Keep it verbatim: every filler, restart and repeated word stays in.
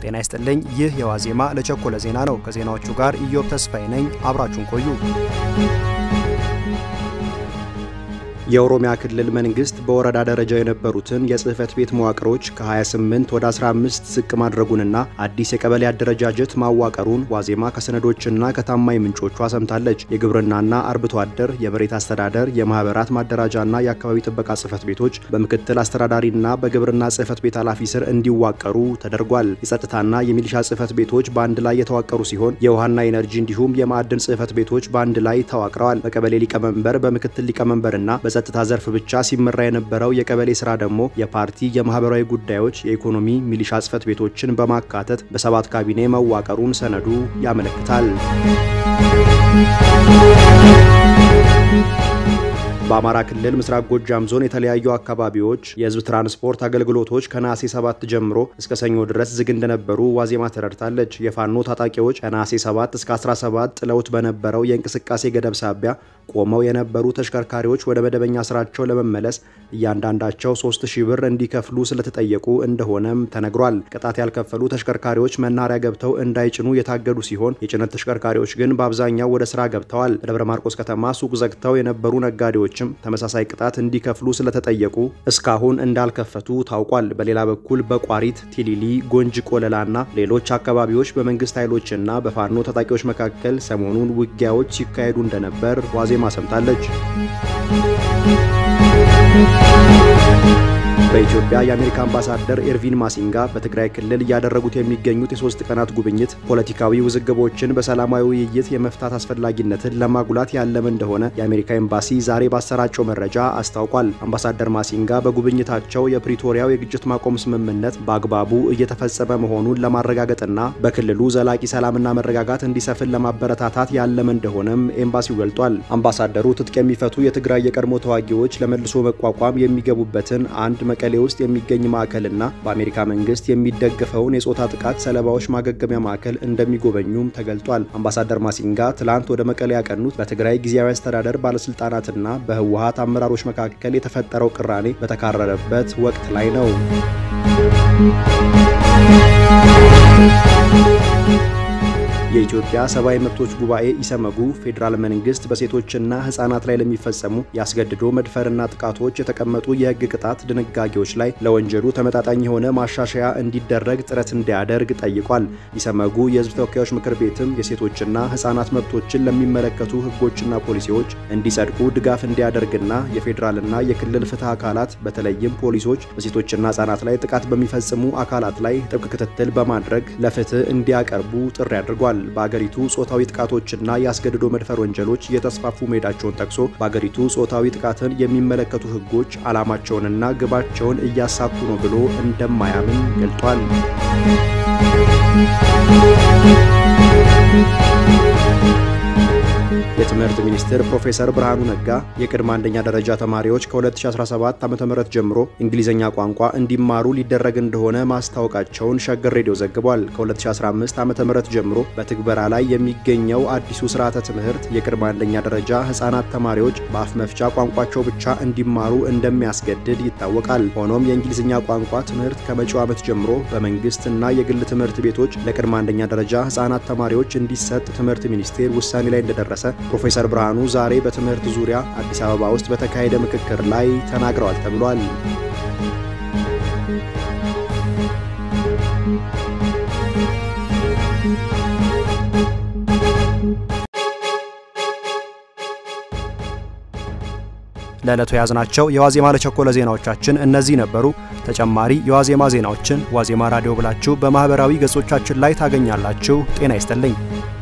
ጤና ይስጥልኝ ይህ የዋዜማ ለቸኮለ ዜና ነው ከዜናዎቹ ጋር ኢዮብ ተስፋዬ ነኝ አብራችሁን ቆዩ የኦሮሚያ ክልል መንግስት በወረዳ ደረጃ የነበሩትን የጽህፈት ቤት መዋቅሮች ከ28 ወደ 15 ዝቅ ማድረጉንና አዲስ የቀበሌ አደረጃጀት ማዋቀሩን ዋዜማ ከሰነዶችና ከታማኝ ምንጮቿ ሰምታለች የግብርናና አርብቶ አደር የመሬት አስተዳደር የማህበራት ማደራጃና የአካባቢ ጥበቃ ጽህፈት ቤቶች በምክትል አስተዳዳሪና በግብርና ጽህፈት ቤት ኃላፊ ስር እንዲዋቀሩ ተደርጓል የጸጥታና የሚሊሻ ጽህፈት ቤቶች በአንድ ላይ የተዋቀሩ ሲሆን የውሃና ኢነርጂ እንዲሁም የማዕድን ጽህፈት ቤቶች በአንድ ላይ ተዋቅረዋል በቀበሌ ሊቀመንበር በምክትል ሊቀመንበርና በጸጥታ ዘርፍ ብቻ ሲመራ የነበረው የቀበሌ ስራ ደግሞ የፓርቲ የማህበራዊ ጉዳዮች የኢኮኖሚ ሚሊሻ ጽህፈት ቤቶችን በማካተት በሰባት ካቢኔ መዋቀሩን ሰነዱ ያመለክታል በአማራ ክልል ምስራቅ ጎጃም ዞን የተለያዩ አካባቢዎች የህዝብ ትራንስፖርት አገልግሎቶች ከነሐሴ ሰባት ጀምሮ እስከ ሰኞ ድረስ ዝግ እንደነበሩ ዋዜማ ተረድታለች የፋኖ ታጣቂዎች ከነሐሴ ሰባት እስከ አስራ ሰባት ጥለውት በነበረው የእንቅስቃሴ ገደብ ሳቢያ ቆመው የነበሩ ተሽከርካሪዎች ወደ መደበኛ ስራቸው ለመመለስ እያንዳንዳቸው ሶስት ሺህ ብር እንዲከፍሉ ስለተጠየቁ እንደሆነም ተነግሯል ቅጣት ያልከፈሉ ተሽከርካሪዎች መናሪያ ገብተው እንዳይጭኑ የታገዱ ሲሆን የጭነት ተሽከርካሪዎች ግን በአብዛኛው ወደ ስራ ገብተዋል በደብረ ማርቆስ ከተማ ሱቅ ዘግተው የነበሩ ነጋዴዎችም ተመሳሳይ ቅጣት እንዲከፍሉ ስለተጠየቁ እስካሁን እንዳልከፈቱ ታውቋል በሌላ በኩል በቋሪት ቲሊሊ ጎንጅ ቆለላና ሌሎች አካባቢዎች በመንግስት ኃይሎችና በፋኖ ታጣቂዎች መካከል ሰሞኑን ውጊያዎች ሲካሄዱ እንደነበር ዋዜማ ሰምታለች በኢትዮጵያ የአሜሪካ አምባሳደር ኤርቪን ማሲንጋ በትግራይ ክልል ያደረጉት የሚገኙት የሶስት ቀናት ጉብኝት ፖለቲካዊ ውዝግቦችን በሰላማዊ ውይይት የመፍታት አስፈላጊነትን ለማጉላት ያለመ እንደሆነ የአሜሪካ ኤምባሲ ዛሬ ባሰራጨው መረጃ አስታውቋል አምባሳደር ማሲንጋ በጉብኝታቸው የፕሪቶሪያው የግጭት ማቆም ስምምነት በአግባቡ እየተፈጸመ መሆኑን ለማረጋገጥና በክልሉ ዘላቂ ሰላምና መረጋጋት እንዲሰፍን ለማበረታታት ያለመ እንደሆነም ኤምባሲው ገልጿል አምባሳደሩ ትጥቅ የሚፈቱ የትግራይ የቀድሞ ተዋጊዎች ለመልሶ መቋቋም የሚገቡበትን አንድ መቀሌ ውስጥ የሚገኝ ማዕከልና በአሜሪካ መንግስት የሚደገፈውን የጾታ ጥቃት ሰለባዎች ማገገሚያ ማዕከል እንደሚጎበኙም ተገልጿል አምባሳደር ማሲንጋ ትላንት ወደ መቀሌ ያቀኑት በትግራይ ጊዜያዊ አስተዳደር ባለስልጣናትና በህወሓት አመራሮች መካከል የተፈጠረው ቅራኔ በተካረረበት ወቅት ላይ ነው የኢትዮጵያ ሰብአዊ መብቶች ጉባኤ ኢሰመጉ ፌደራል መንግስት በሴቶችና ህፃናት ላይ ለሚፈጸሙ ያስገድዶ መድፈርና ጥቃቶች የተቀመጡ የህግ ቅጣት ድንጋጌዎች ላይ ለወንጀሉ ተመጣጣኝ የሆነ ማሻሻያ እንዲደረግ ጥረት እንዲያደርግ ጠይቋል ኢሰመጉ የህዝብ ተወካዮች ምክር ቤትም የሴቶችና ህፃናት መብቶችን ለሚመለከቱ ህጎችና ፖሊሲዎች እንዲጸድቁ ድጋፍ እንዲያደርግና የፌደራልና የክልል ፍትህ አካላት በተለይም ፖሊሶች በሴቶችና ህፃናት ላይ ጥቃት በሚፈጽሙ አካላት ላይ ጥብቅ ክትትል በማድረግ ለፍትህ እንዲያቀርቡ ጥሪ አድርጓል በአገሪቱ ጾታዊ ጥቃቶችና ያስገድዶ መድፈር ወንጀሎች እየተስፋፉ መሄዳቸውን ጠቅሶ በአገሪቱ ጾታዊ ጥቃትን የሚመለከቱ ህጎች ዓላማቸውንና ግባቸውን እያሳኩ ነው ብሎ እንደማያምን ገልጿል የትምህርት ሚኒስትር ፕሮፌሰር ብርሃኑ ነጋ የቅድመ አንደኛ ደረጃ ተማሪዎች ከ2017 ዓ.ም ጀምሮ እንግሊዘኛ ቋንቋ እንዲማሩ ሊደረግ እንደሆነ ማስታወቃቸውን ሸገር ሬዲዮ ዘግቧል ከ2015 ዓ.ም ጀምሮ በትግበራ ላይ የሚገኘው አዲሱ ስርዓተ ትምህርት የቅድመ አንደኛ ደረጃ ህፃናት ተማሪዎች በአፍ መፍቻ ቋንቋቸው ብቻ እንዲማሩ እንደሚያስገድድ ይታወቃል ሆኖም የእንግሊዘኛ ቋንቋ ትምህርት ከመጪው ዓመት ጀምሮ በመንግስትና የግል ትምህርት ቤቶች ለቅድመ አንደኛ ደረጃ ህፃናት ተማሪዎች እንዲሰጥ ትምህርት ሚኒስቴር ውሳኔ ላይ እንደደረሰ ፕሮፌሰር ብርሃኑ ዛሬ በትምህርት ዙሪያ አዲስ አበባ ውስጥ በተካሄደ ምክክር ላይ ተናግረዋል ተብሏል ለለቱ ያዝናቸው የዋዜማ ለቸኮለ ዜናዎቻችን እነዚህ ነበሩ ተጨማሪ የዋዜማ ዜናዎችን ዋዜማ ራዲዮ ብላችሁ በማህበራዊ ገጾቻችን ላይ ታገኛላችሁ ጤና ይስጥልኝ